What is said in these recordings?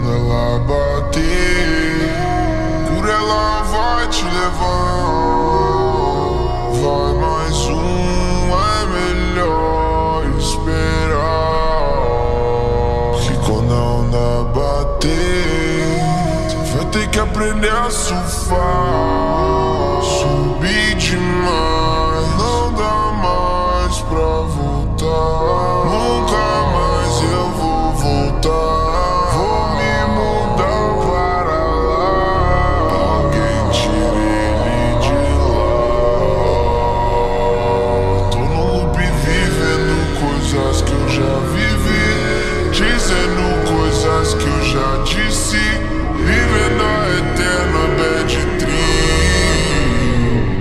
ela bater, por ela vai te levar. Vai mais é melhor esperar, porque quando a onda bater, você vai ter que aprender a surfar. Subir demais, não dá mais pra voltar. Nunca mais eu vou voltar. Vou me mudar para lá. Alguém tire ele de lá. Tô no loop vivendo coisas que eu já vivi, dizendo coisas que eu já disse, vivendo a eterna bad dream.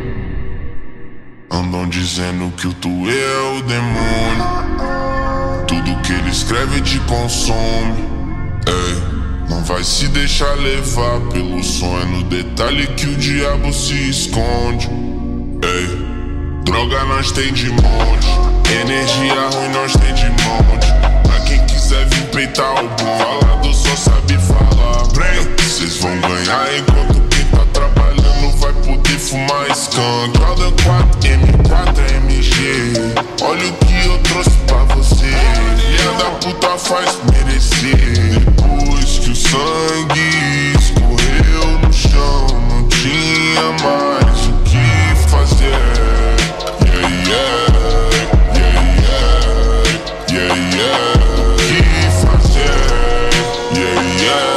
Andam dizendo que o Matuê é o demônio, tudo que ele escreve te consome. Ei, não vai se deixar levar pelo som, é no detalhe que o diabo se esconde. Ei, droga nós tem de monte, energia ruim nós tem de monte. Pra quem quiser vir peitar o bom, falado só sabe falar. Cês vão ganhar enquanto quem tá trabalhando vai poder fumar skunk. Roda 4 M4 MG, olha o que eu trouxe pra você. Filha da puta faz merecer. Depois que o sangue escorreu no chão, não tinha mais o que fazer. Yeah, yeah, yeah, yeah, yeah, yeah. O que fazer? Yeah, yeah.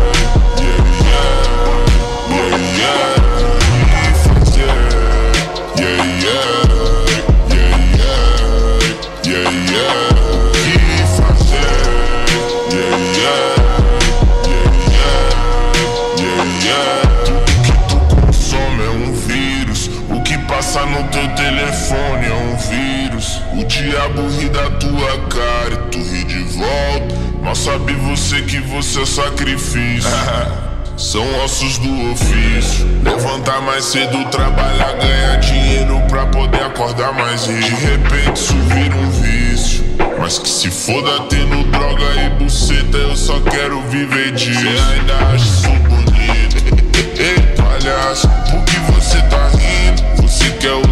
No teu telefone é um vírus. O diabo ri da tua cara e tu ri de volta. Mal sabe você que você é sacrifício. São ossos do ofício. Levantar mais cedo, trabalhar, ganhar dinheiro pra poder acordar mais rico. De repente isso vira um vício, mas que se foda tendo droga e buceta, eu só quero viver disso. Cê ainda acha isso bonito? Ei, palhaço, por que você tá rindo? Você quer